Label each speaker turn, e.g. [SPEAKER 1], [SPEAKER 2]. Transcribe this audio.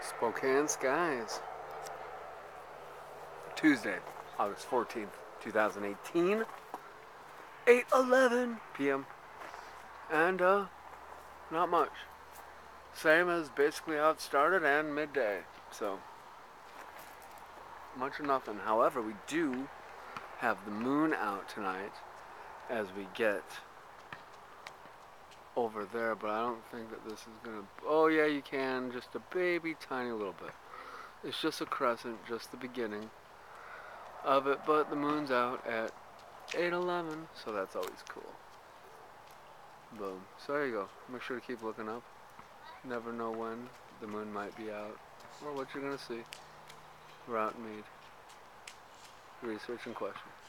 [SPEAKER 1] Spokanes Skies. Tuesday, August 14th, 2018. 8:11 p.m. And, not much. Same as basically how it started and midday. So, much or nothing. However, we do have the moon out tonight as we get over there, but I don't think that this is gonna... Oh yeah, you can, just a baby tiny little bit. It's just a crescent, just the beginning of it, but the moon's out at 8:11, so that's always cool. Boom. So there you go. Make sure to keep looking up. Never know when the moon might be out or what you're gonna see. We're out in Mead. Research and question.